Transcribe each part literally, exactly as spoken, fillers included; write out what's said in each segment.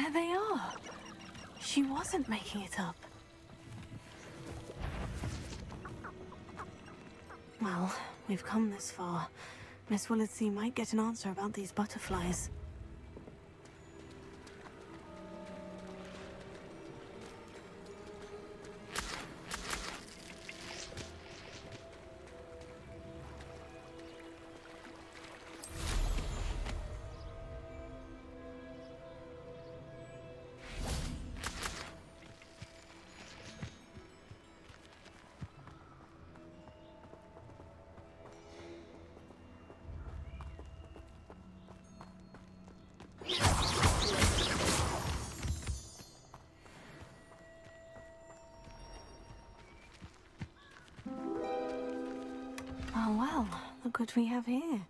There they are. She wasn't making it up. Well, we've come this far. Miss Willetsey might get an answer about these butterflies. Oh well, look what we have here.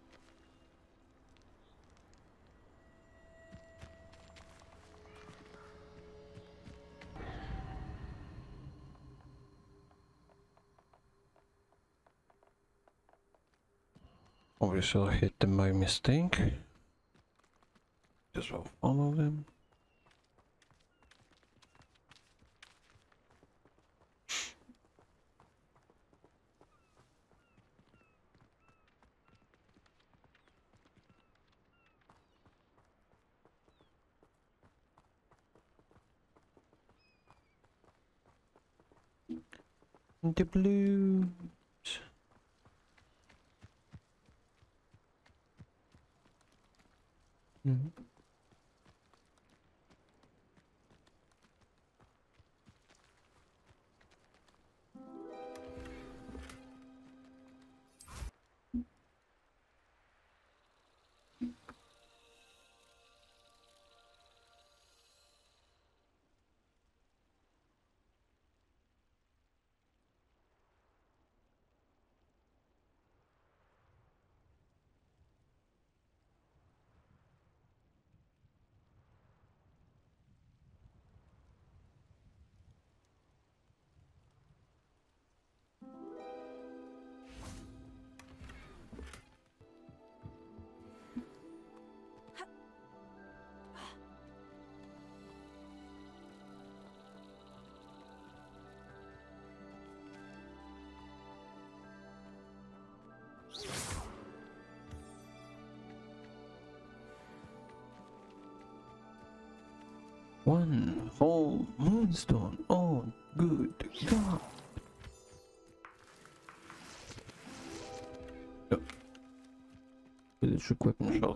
Obviously I hit them by mistake. Just well follow them. The blues. Mm-hmm. One whole moonstone. Oh, good God. Yep. Village equipment shop.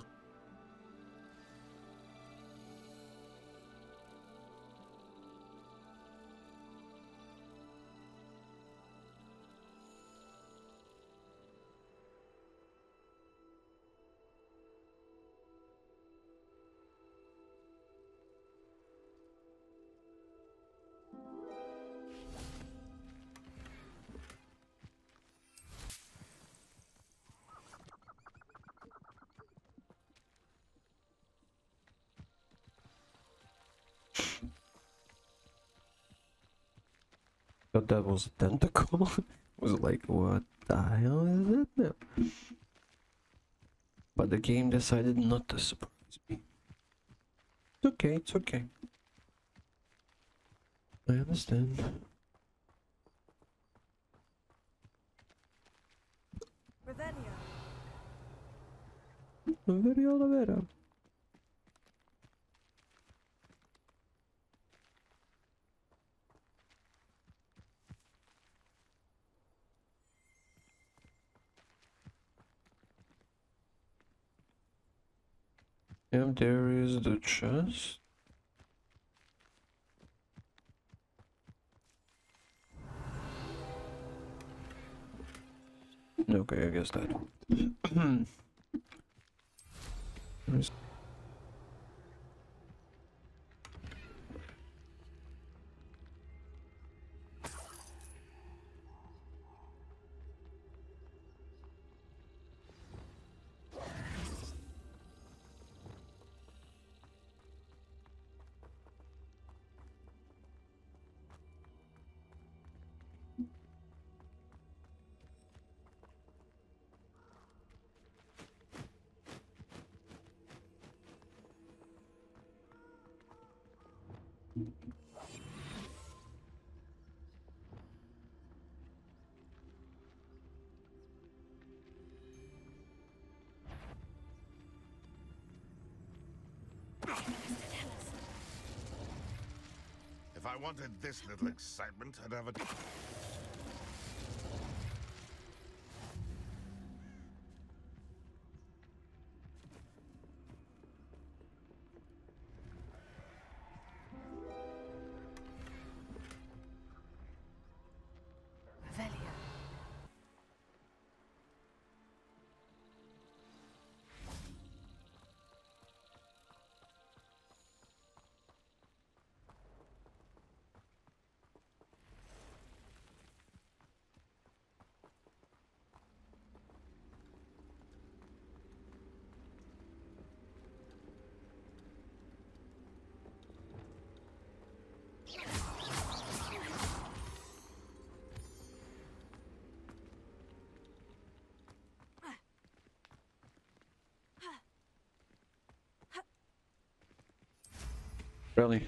Thought that was a tentacle. Was like, what the hell is that now? But the game decided not to surprise me. It's okay, it's okay. I understand. Revelio. Very Oliveira. Yeah, there is the chest. Okay, I guess that. There's I wanted this little excitement, I'd have a... Revelio. Really?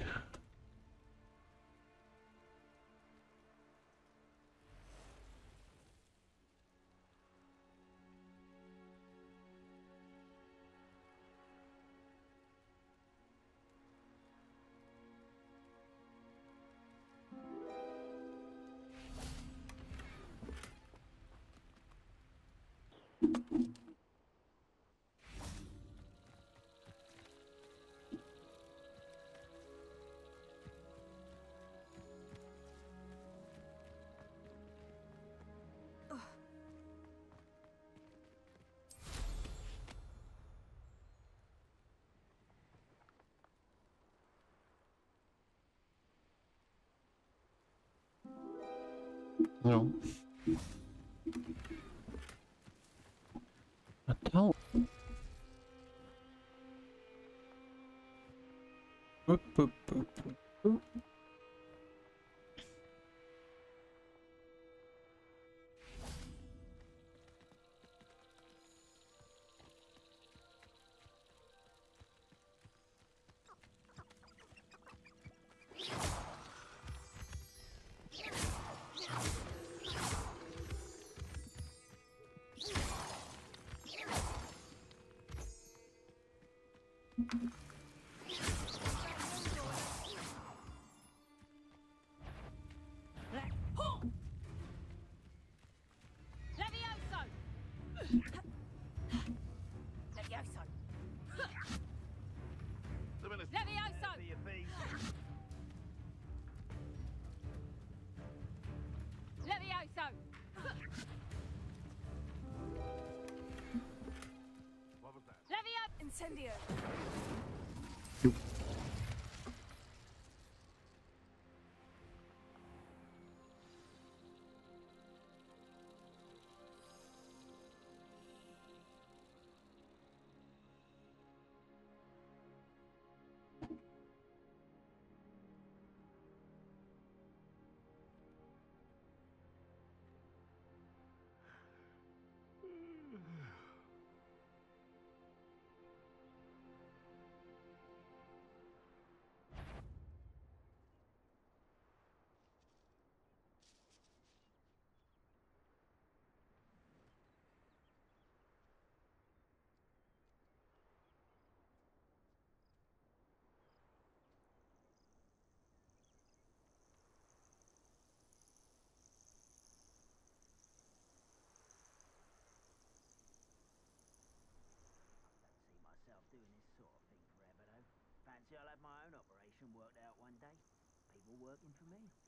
No. I don't. Boop, boop, boop, boop, boop. Levioso! Levioso! Levioso! Levioso! What was that? Levio! Incendio. See myself doing this sort of thing forever, though. Fancy I'll have my own operation worked out one day. People working for me.